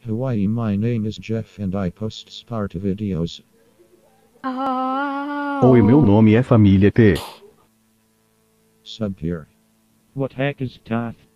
Hawaii, my name is Jeff and I post spart videos. Oi, meu nome é Família T. Sub here. What heck is that?